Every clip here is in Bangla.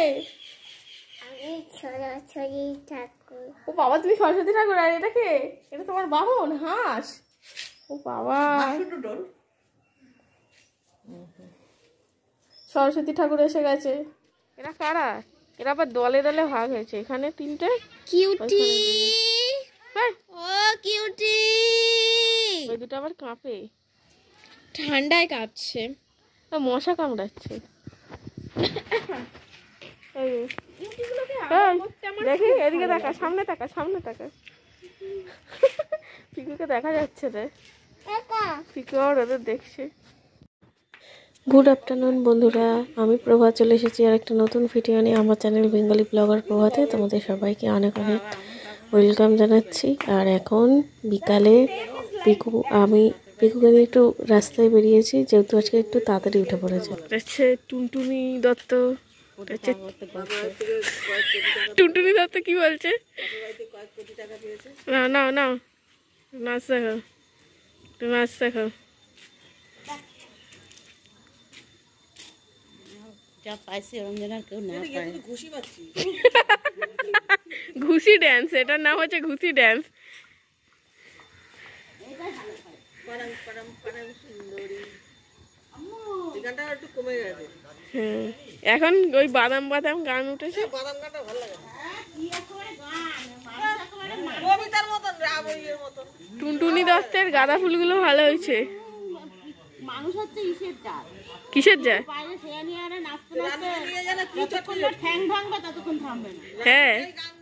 ও বাবা, তুমি সরস্বতী ঠাকুর। আর এটা কে? এটা তোমার বাহন হাঁস। ও বাবা, সরস্বতী ঠাকুর এসে গেছে। এরা কারা? এরা আবার দলে দলে ভাগ হয়েছে। এখানে 3টে কিউটি। ও কিউটি, ওই দুটো আবার কাঁপে, ঠান্ডায় কাঁপছে। মশা কামড়াচ্ছে। দেখি এদিকে তাকা, সামনে তাকা, সামনে তাকা। পিকুকে দেখা যাচ্ছে রে, পিকু আর ওদের দেখছে। গুড আফটারনুন বন্ধুরা, আমি প্রভা চলে এসেছি আর একটা নতুন ভিডিও নিয়ে আমার চ্যানেল বেঙ্গলি ব্লগার প্রভাতে। তোমাদের সবাইকে অনেক অনেক ওয়েলকাম জানাচ্ছি। আর এখন বিকালে আমি পিকুকে নিয়ে একটু রাস্তায় বেরিয়েছি, যেহেতু আজকে একটু তাড়াতাড়ি উঠে পড়েছে। হচ্ছে টুনটুনি দত্ত। টুনটুনি দত্ত কি বলছে? না না না, নাচ দেখো, নাচ দেখো। ঘুষি ড্যান্স, এটার নাম হচ্ছে ঘুষি ড্যান্স। এখন ওই বাদাম বাদাম গান উঠেছে। টুনটুনি দত্তের গাঁদা ফুলগুলো ভালো হয়েছে। কিসের যায়? হ্যাঁ,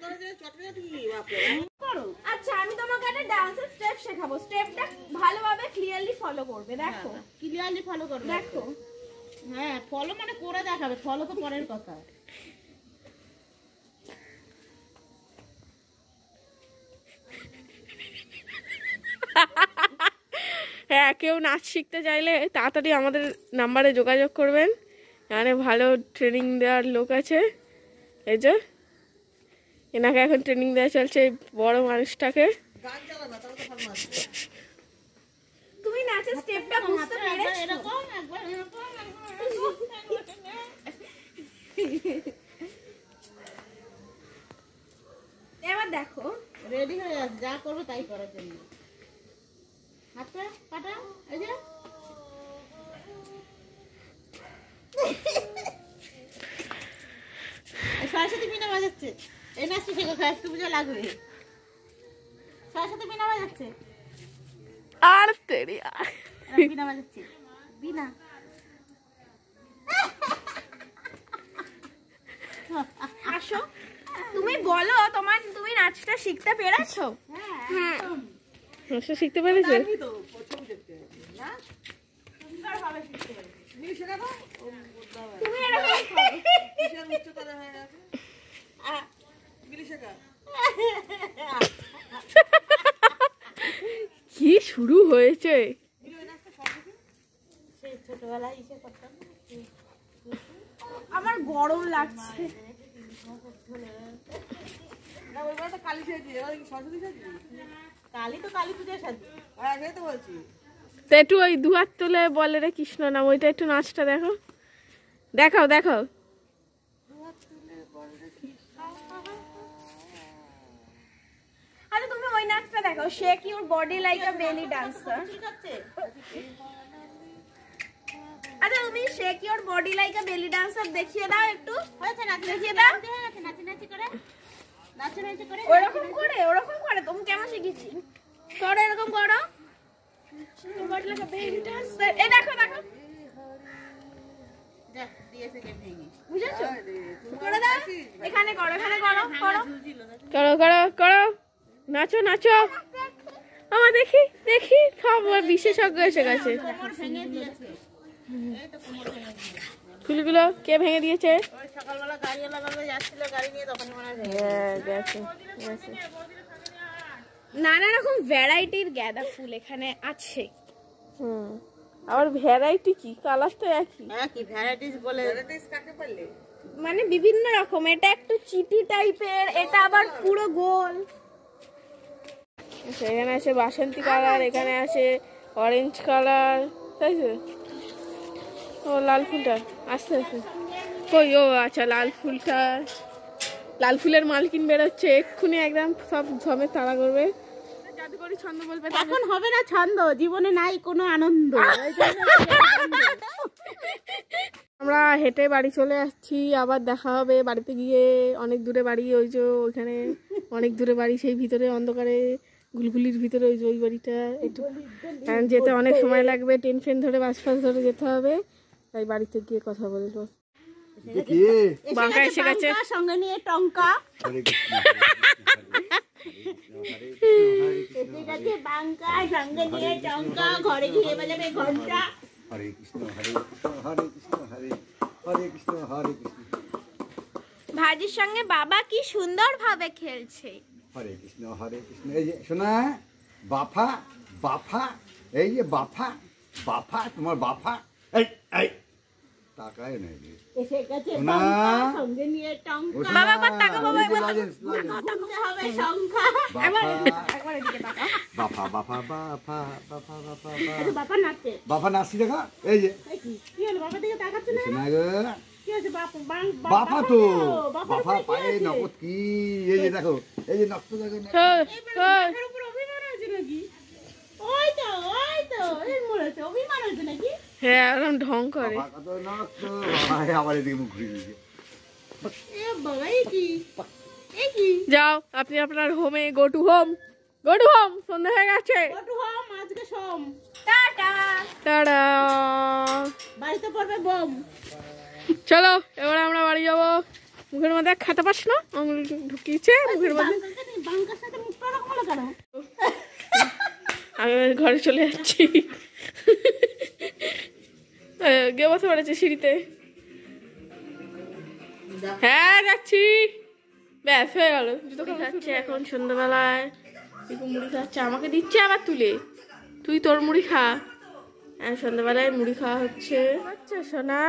আচ্ছা আমি তোমাকে একটা ডান্সের স্টেপ শেখাবো। স্টেপটা ভালোভাবে ক্লিয়ারলি ফলো করবে। দেখো, ক্লিয়ারলি ফলো করবে। দেখো, হ্যাঁ ফলো মানে করে দেখাবে, ফলো তো পরের কথা। হ্যাঁ, কেউ নাচ শিখতে চাইলে তাড়াতাড়ি আমাদের নাম্বারে যোগাযোগ করবেন। এখানে ভালো ট্রেনিং দেওয়ার লোক আছে। এই যে এনাকে এখন ট্রেনিং দেওয়া চলছে, এই বড় মানুষটাকে। তুমি নাচের স্টেপটা বুঝতে পেরেছো? এরকম একবার এরকম, এবার দেখো রেডি হয়ে যাচ্ছে, যা করবে তাই করার জন্য। হাতটা কাটা, এই যে সরস্বতী বীণা বাজাচ্ছে। এই নাচটা শেখো, সরস্বতী পূজা লাগবে। সরস্বতী বীণা বাজাচ্ছে। আর তেরি বীণা বাজাচ্ছে, বীণা। আসো, তুমি বলো তুমি নাচটা শিখতে পেরেছো? হ্যাঁ, নাচটা শিখতে পেরেছো? কি শুরু হয়েছে? আমার গরম লাগছে। একটু ওই দুহাত তুলে বলে রে কৃষ্ণ নাম, ওইটা একটু নাচটা দেখো, দেখাও দেখাও। আরে তুমি ওই নাচটা দেখাও, shake your body like a belly dancer. আচ্ছা তুমি shake your body like a belly dancer দেখিয়ে দাও একটু। হয়েছে নাচ দেখিয়ে দাও। নাচি নাচি করে, নাচি নাচি করে, ওরকম করে, ওরকম করে। তুমি কেমন শিখেছি? করো, এরকম করো। Body like a belly dancer. এই দেখো দেখো, দেখ দিয়েছে কে ভেঙে, বুঝেছো? করে দাও, এখানে করো, এখানে করো, করো করো করো করো, নাচো নাচো। আমার দেখি দেখি, খাবার বিশেষজ্ঞ এসে গেছে। ফুলগুলো কে ভেঙে দিয়েছে? সকালবেলা গাড়িওয়ালা বাবা যাচ্ছিল গাড়ি নিয়ে, তখন মনে হয় গেছে। নানা রকম ভ্যারাইটির গাঁদা ফুল এখানে আছে। আবার ভ্যারাইটি কি? কালার তো একই। একই ভ্যারাইটিস বলে, ভ্যারাইটিস কাকে বলে? মানে বিভিন্ন রকম। এটা একটু চিটি টাইপের, এটা আবার পুরো গোল। এখানে আছে বাসন্তী কালার, এখানে আছে অরেঞ্জ কালার, তাই তো? ও লাল ফুলটা আস্তে আস্তে কই ও আচ্ছা লাল ফুলের মালকিন বেরোচ্ছে এক্ষুনি, একদম সব ঝমে তাড়া করবে। জাদুকরি ছন্দ বলবে, এখন হবে না ছন্দ, জীবনে নাই কোনো আনন্দ। আমরা হেঁটে বাড়ি চলে আসছি, আবার দেখা হবে বাড়িতে গিয়ে। অনেক দূরে বাড়ি, ওই যে ওইখানে অনেক দূরে বাড়ি, সেই ভিতরে অন্ধকারে গুলগুলির ভিতরে ওই যে ওই বাড়িটা, একটু কারণ যেতে অনেক সময় লাগবে, ট্রেন ধরে বাস ফাস ধরে যেতে হবে, তাই বাড়িতে গিয়ে কথা বলবো। বাঁকা এসে গেছে সঙ্গে নিয়ে টঙ্কা, বাঙ্কা সঙ্গে নিয়ে টঙ্কা, ঘরে গিয়ে বাজাবে ঘন্টা। হরে কৃষ্ণ হরে কৃষ্ণ হরে কৃষ্ণ হরে হরে কৃষ্ণ হরে কৃষ্ণ। ভাজির সঙ্গে বাবা কি সুন্দর ভাবে খেলছে। হরে কৃষ্ণ হরে কৃষ্ণ। এই যে শোনা বাফা বাফা, এই যে বাফা বাফা, তোমার বাফা এই এই টাকাই নেই এসে গেছে সঙ্গে নিয়ে টঙ্কা। বাবা বাবা টাকা, বাবা এবার টাকা হবে সংখ্যা। একবার এদিকে টাকা। বাফা বাফা বাফা বাফা বাফা বাফা নাচে, বাফা নাচি দেখা। এই যে কি হলো, বাবা দিকে তাকাচ্ছ না? শোনা গো কি হচ্ছে, বাফা তো বাফা পায়ে নকত কি, এই যে দেখো, এই যে নকত দেখো, এই উপর অভিমান হয়েছে নাকি? ওই তো এই মরেছে, অভিমান হয়েছে নাকি? হ্যাঁ একদম ঢং করে। যাও আপনি আপনার হোমে, গো টু হোম সন্ধ্যা হয়ে গেছে। টাটা, বাড়িতে পড়বে বোম। চলো এবার আমরা বাড়ি যাবো। মুখের মধ্যে খেতে পাস না, আঙুল ঢুকিয়েছে মুখের মধ্যে। আমি ঘরে চলে যাচ্ছি, গিয়ে বসে পড়েছে সিঁড়িতে। হ্যাঁ যাচ্ছি, ব্যাস হয়ে গেল। জুতো খাচ্ছে এখন সন্ধ্যাবেলায়, মুড়ি খাচ্ছে, আমাকে দিচ্ছে আবার তুলে, তুই তোর মুড়ি খা। হ্যাঁ সন্ধ্যাবেলায় মুড়ি খাওয়া হচ্ছে। সোনা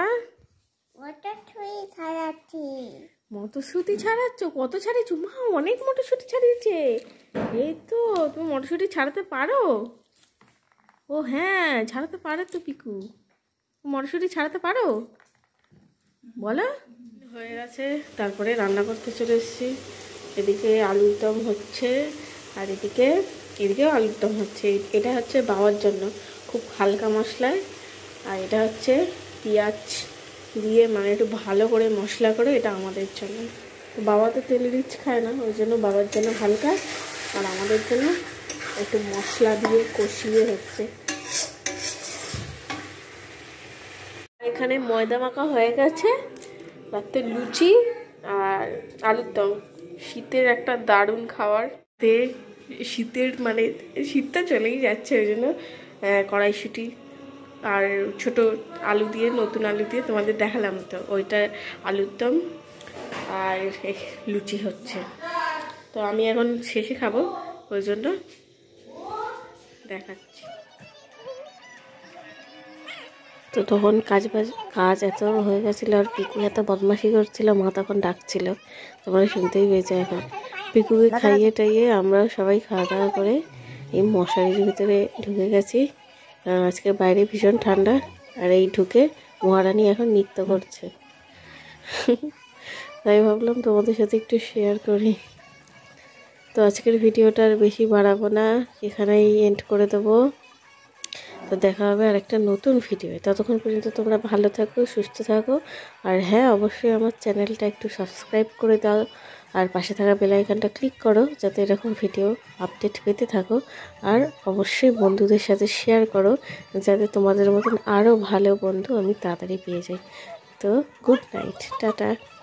মটরশুঁটি ছাড়াচ্ছ? কত ছাড়িয়েছো মা? অনেক মটরশুঁটি ছাড়িয়েছে। এই তো তুমি মটরশুঁটি ছাড়াতে পারো? ও হ্যাঁ ছাড়াতে পারে তো পিকু, মটরশুঁটি ছাড়াতে পারো? বলো। হয়ে গেছে, তারপরে রান্না করতে চলে এসেছি। এদিকে আলুর দম হচ্ছে, আর এদিকেও আলুর দম হচ্ছে। এটা হচ্ছে বাবার জন্য, খুব হালকা মশলায়, আর এটা হচ্ছে পেঁয়াজ দিয়ে, মানে একটু ভালো করে মশলা করে, এটা আমাদের জন্য। বাবা তো তেল রিচ খায় না, ওই জন্য বাবার জন্য হালকা, আর আমাদের জন্য একটু মশলা দিয়ে কষিয়ে হচ্ছে। এখানে ময়দা মাখা হয়ে গেছে, রাতে লুচি আর আলুর দম। শীতের একটা দারুণ খাবার। শীতের মানে শীতটা চলেই যাচ্ছে, ওই জন্য কড়াইশুঁটি আর ছোট আলু দিয়ে, নতুন আলু দিয়ে তোমাদের দেখালাম তো, ওইটা আলুর দম আর লুচি হচ্ছে। তো আমি এখন শেষে খাবো, ওই জন্য দেখাচ্ছি। তো তখন কাজ এত হয়ে গেছিলো, আর পিকু এত বদমাশি করছিল, মা তখন ডাকছিল, তোমরা শুনতেই পেয়েছো। এখন পিকুকে খাইয়ে টাইয়ে আমরা সবাই খাওয়া দাওয়া করে এই মশারির ভিতরে ঢুকে গেছি, কারণ আজকে বাইরে ভীষণ ঠান্ডা। আর এই ঢুকে মহারানী এখন নৃত্য করছে, তাই ভাবলাম তোমাদের সাথে একটু শেয়ার করি। তো আজকের ভিডিওটা আর বেশি বাড়াবো না, এখানেই এন্ড করে দেবো। তো দেখা হবে আর একটা নতুন ভিডিও। ততক্ষণ পর্যন্ত তোমরা ভালো থাকো, সুস্থ থাকো, আর হ্যাঁ অবশ্যই আমার চ্যানেলটা একটু সাবস্ক্রাইব করে দাও, আর পাশে থাকা বেল আইকনটা ক্লিক করো, যাতে এরকম ভিডিও আপডেট পেতে থাকো। আর অবশ্যই বন্ধুদের সাথে শেয়ার করো, যাতে তোমাদের মতন আরও ভালো বন্ধু আমি তাড়াতাড়ি পেয়ে যাই। তো গুড নাইট, টাটা।